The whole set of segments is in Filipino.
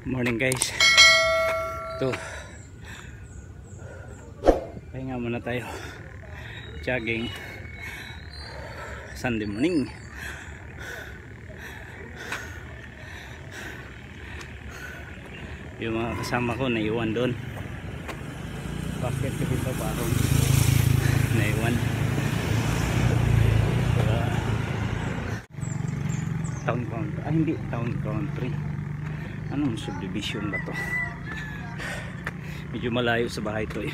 Morning guys. Ito. Pahinga muna tayo. Jogging. Sunday morning. Yung mga kasama ko naiwan doon. Bakit ko dito parang naiwan. Town country. Ah, hindi town country. Anong subdivision ba to? Medyo malayo sa bahay to eh.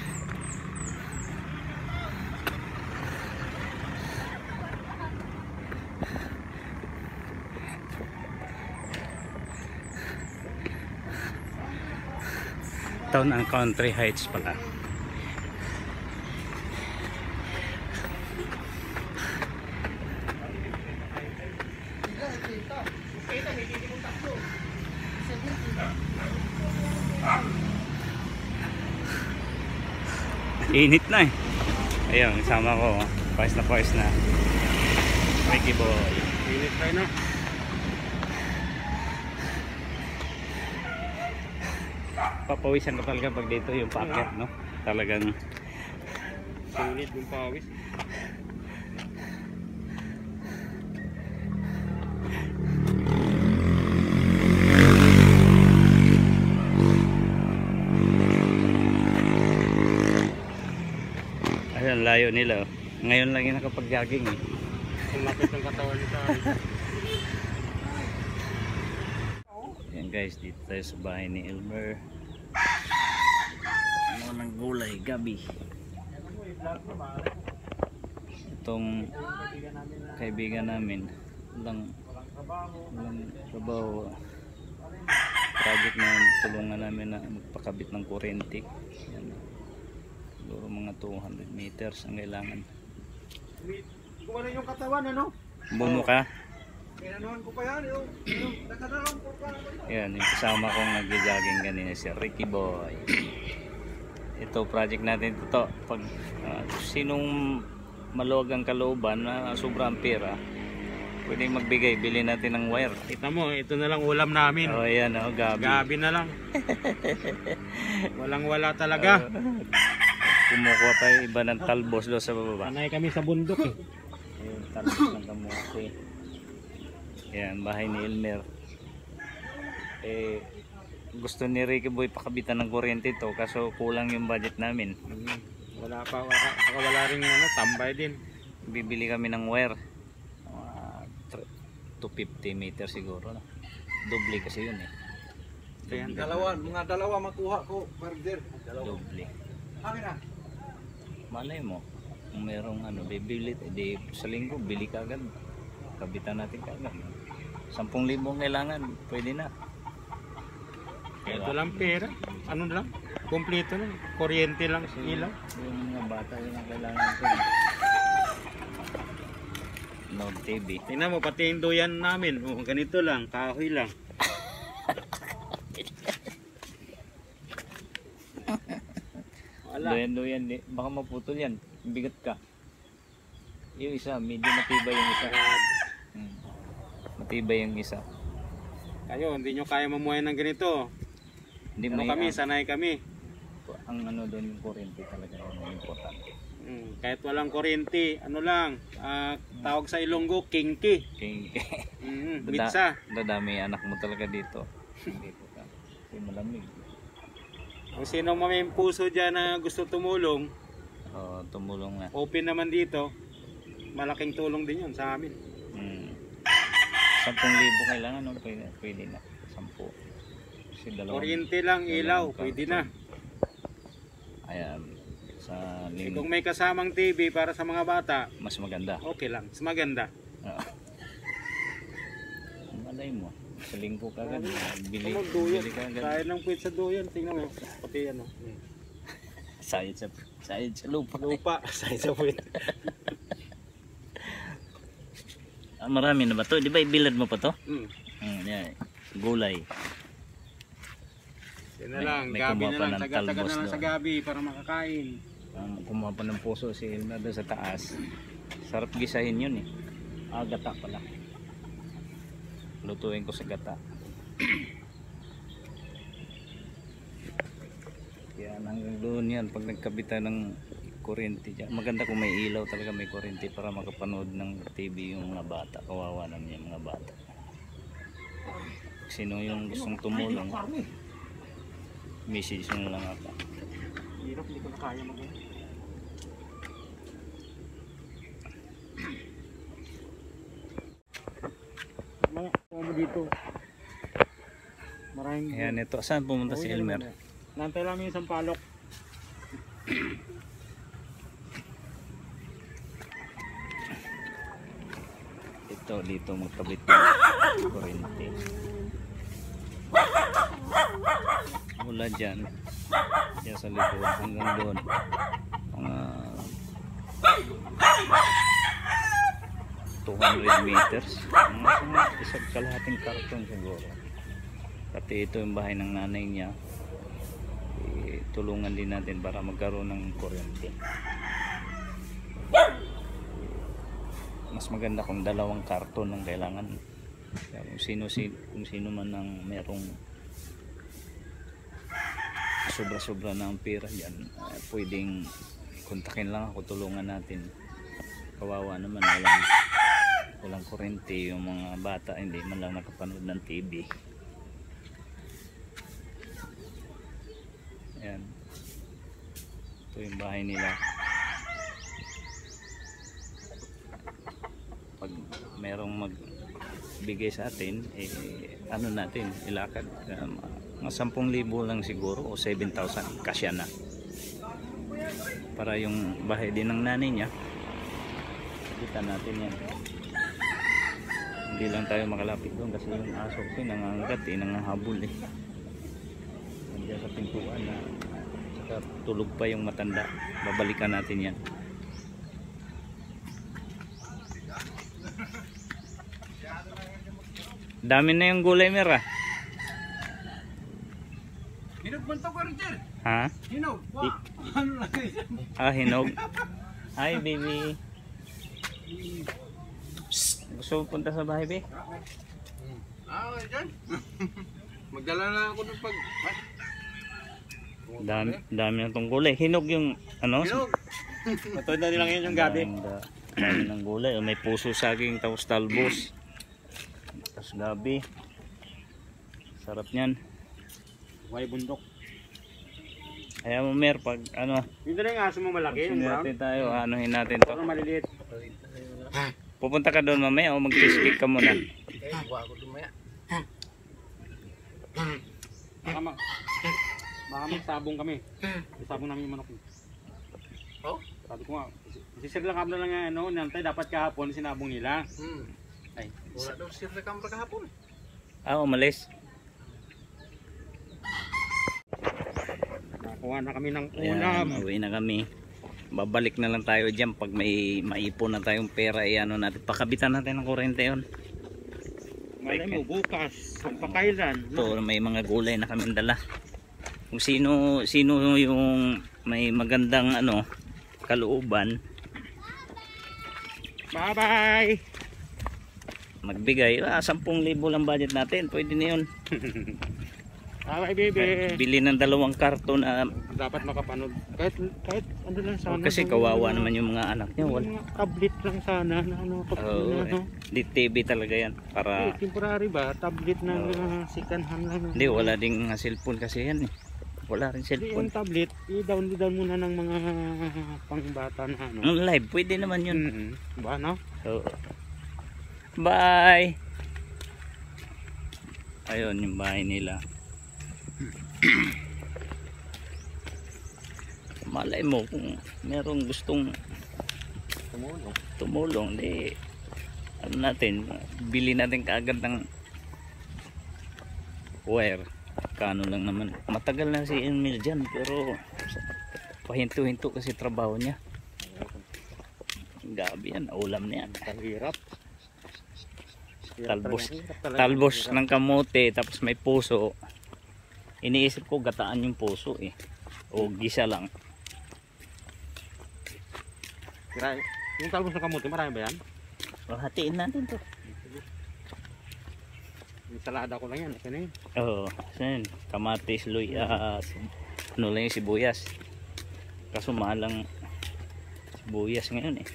Town and Country Heights pala. Init na eh. Ayun, kasama ko. Pawis na. Ricky boy. Init tayo na. Papawisan ka talaga pag dito yung packet, no? Talagang Sulit yung pawis. ayun, layo nila. Ngayon lang yung nakapag-jogging eh. Ang lapit ng katawan nito. Ayan guys, dito tayo sa bahay ni Elmer. Ano ng gulay, gabi. Itong kaibigan namin, walang trabaho. Project na tulungan namin na magpakabit ng kuryente. Ayan. Siguro mga 200 meters ang kailangan. Gumana yung katawan, ano? Bumo ka? Pinanoan ko pa yan, yung nakadalong ko pa. Yan, yung kasama kong nag-jogging kanina si Ricky Boy. Ito, project natin ito. Pag sinong maluwag ang kalooban na sobrang pera, pwede magbigay, bili natin ng wire. Kita mo, ito na lang ulam namin. Oh, yan, oh, gabi. Gabi na lang. Walang wala talaga. Kumukuha tayo iba ng talbos doon sa baba. Sanay kami sa bundok eh. Ayun, talbos ng kamote. Yan, bahay ni Elmer. Gusto ni Ricky Boy pakabitan ng kuryente ito, kaso kulang yung budget namin. Wala rin ano, tambay din. Bibili kami ng wire. 250 meters siguro. Doble kasi yun eh. Mga dalawa makuha ko, further. Doble. Akin na. Malay mo, kung merong ano, bibili, edi sa linggo, bili ka agad. Kabitan natin kagad. 10,000 kailangan, pwede na. Ito lang pera. Ano lang? Kompleto lang. Kuryente lang, ilaw. Yung mga bata yun ang kailangan ko. Node TV. Tingnan mo, pati yung duyan namin. Oh, ganito lang, kahoy lang. Wala. Doyan, baka maputol yan. Bigat ka. Yung isa, medyo matibay yung isa. Matibay yung isa. Kayo, hindi nyo kaya mamuhay ng ganito. Hindi Ano kami, sanay kami. Ang ano doon yung kuryente talaga yung importante. Kahit walang kuryente, ano lang, tawag sa Ilonggo, kinki. Mitsa. Dadami anak mo talaga dito. Dito ka. Kasi malamig. Kung sinong may puso dyan na gusto tumulong, tumulong na. open naman dito. Malaking tulong din yun sa amin. 10,000 kailangan, no? Pwede na. 10. Kuryente lang, ilaw, pwede na. Ayan. Sa Kung may kasamang TV para sa mga bata, mas maganda. okay lang, mas maganda. Malay mo. Sa linggo ka agad. Bili ka agad. Kaya ng puwit sa duyan, tingnan mo. Pati ano. Sayad sa lupa. Sayad sa puwit. Marami na ba to? Di ba ibilad mo pa to? Yeah. Gulay. Yan na lang, gabi na lang, taga-taga na lang sa gabi para makakain. Kumuha pa ng puso si Elmer doon sa taas. Sarap gisahin yun eh. Gata pala. Lutuin ko sa gata. Yan, hanggang doon yan. Pag nagkabit tayo ng kuryente dyan. Maganda kung may ilaw talaga, may kuryente para makapanood ng TV yung mga bata. Kawawa naman yung mga bata. Sino yung gustong tumulong, message nyo lang ako. Hirap, hindi ko na kaya mag mga dito. Maraming Ayan, ito. Saan pumunta si Elmer? nantay lang yung isang palok. Ito, dito magkabit ng kuryente. Mula dyan sa likod hanggang doon. Mga 200 meters. Mga isang kalahating karton siguro. Pati ito yung bahay ng nanay niya. Tulungan din natin para magkaroon ng kuryente. Mas maganda kung dalawang karton ang kailangan. Kaya kung sino man ang merong sobra-sobra na ang pera dyan, pwedeng kontakin lang ako, tulungan natin. Kawawa naman, walang kuryente yung mga bata, hindi man lang nakapanood ng TV. Ayan, ito yung bahay nila. Pag merong magbigay sa atin, ano natin, ilakad, mga 10,000 lang siguro o 7,000 kasya na para yung bahay din ng nanay niya. Kita natin yan, hindi lang tayo makalapit doon kasi yung aso kasi nangangagat, nangahabol nandiyan sa pintuan na saka tulog pa yung matanda. Babalikan natin yan. Dami na yung gulay, Mera. Hinog man to, Roger. Ha? Hinog. Ano lang yan? Hinog. Hi, baby. Psst. Gusto mo punta sa bahay, be? Dyan. Magdala na ako ng pag... Dami na itong gulay. Hinog yung ano? Hinog. Matuloy na nilang yun yung gabi. Dami ng gulay. May puso saging, tapos talbos. Tapos gabi. Sarap niyan. Way bundok. Kaya mo, Mer, pag ano, Yung na yung aso mo malaki, yung brown. natin tayo, anuhin natin to. Ito maliliit. Pupunta ka doon mamaya o mag-fish ka muna? Buwa ako dumaya. Baka magsabong kami. Isabong namin yung manok. Oh? Sabi ko nga, sisir lang kami lang yan, nantay dapat kahapon sinabong nila. Ay, wala daw sisir lang kami kahapon. Umalis. Nakuha na kami ng ulam. Ayan, uwi na kami. Babalik na lang tayo dyan pag may maipon na tayong pera, ano natin, pakabitan natin ng kuryente yun. Malay mo, bukas, pagpakailan. Ito, may mga gulay na kami dala. Kung sino yung may magandang kalooban, Bye bye! magbigay. 10,000 lang budget natin, pwede na yun. Bye bye baby! Bili ng 2 karton. Dapat makapanood. Kahit ano lang sana. Kasi kawawa naman yung mga anak niya. Yung mga tablet lang sana na Di TV talaga yan. Para temporary ba? Tablet na second hand lang. hindi, wala ding cellphone kasi yan eh. Wala rin Yung cellphone. tablet, i-download muna ng mga pangbata na Ang live, pwede naman yun. Ba no? So, bye! Ayun yung bahay nila. Malay mo kung merong gustong tumulong, di natin, bili natin kaagad ng wire. Kano lang naman, matagal na si Emil dyan, pero pahinto-hinto kasi trabaho niya. Gabi yan, ulam na yan. Hirap. Talbos ng kamote, tapos may puso. Iniisip ko gataan yung puso o gisa lang. Yung talbos na kamuti, marami ba yan? Hatiin natin to. Yung salada ko lang yan, okay na yun. Oo, kamatis, luyas, ano lang yung sibuyas. Kaso mahal ang sibuyas ngayon eh.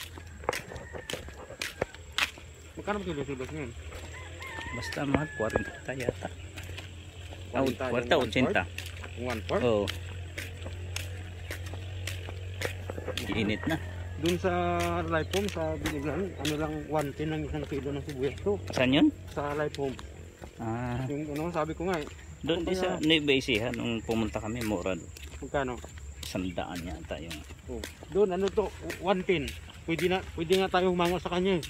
Magkano ba kilo sibuyas ngayon? Basta mahal 40 yata. 40, 80. 1/4? Oo. Init na. Doon sa light home, sa Biniglan, ano lang 110 ng isang kilo ng sibuyas to. Saan yun? Sa light home. Ah, Yung ano, sabi ko nga eh. doon din sa Nueva Ecija nung pumunta kami, mura doon. Magkano? 100 yata yung. Oh. Doon ano to, 110. Pwede nga tayo humango sa kanya eh.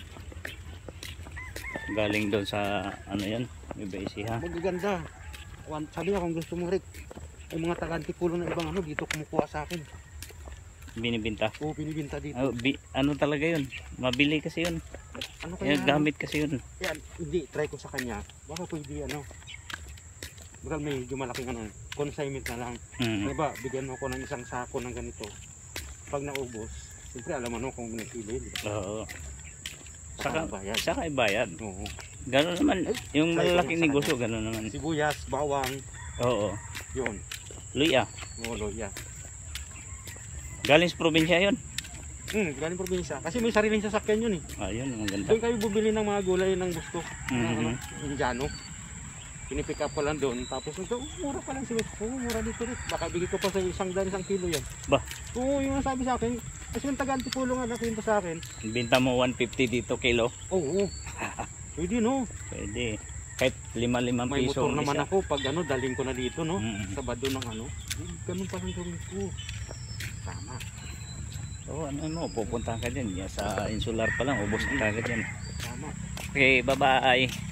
Galing doon sa ano yan, Nueva Ecija. Magaganda. Sabi niya kung gusto mo Rick, ay mga taga-Antipolo na ibang ano dito kumukuha sa akin. Binibinta. Oo, binibinta dito. Ano talaga yun? Mabili kasi yun. Ano kaya? Gamit kasi yun. Yan, hindi, try ko sa kanya. Baka pwede ano. Baka medyo malaking ano, consignment na lang. Diba, bigyan mo ko ng isang sako ng ganito. Pag naubos, siyempre alam mo no, kung ilang kilo yun. Diba? Oo. Bayad. Saka ibayad. Oo. Gano'n naman. Yung Try ko malalaking sa negosyo, gano'n naman. Sibuyas, bawang, Oo. yun. Luya. Loya. Galing sa probinsya yun. Galing probinsya. Kasi may sariling sasakyan yun eh. Ayun, maganda. Doon kayo bubili ng mga gulay ng gusto. Mhm. Indiano. Pinipick up ko lang doon. Tapos ito, mura pa lang si Wes. Oo, mura dito rin. Baka bigay ko pa sa isang kilo yan. Ba? Oo, yung sabi sa akin. Kasi yung taga-Antipolo nga nakwento sa akin. Binta mo 150 dito kilo. Oo. Pwede no. Pwede. Kahit 5 May piso. motor naman isa. ako. Pag ano, daling ko na dito no. Mhm. Sabado ng ano. Ganun pa lang gawin ko. Tama. So ano mo, pupuntahan ka dyan. Sa Insular pa lang, ubos na kagad yan. Tama. Okay, bye-bye.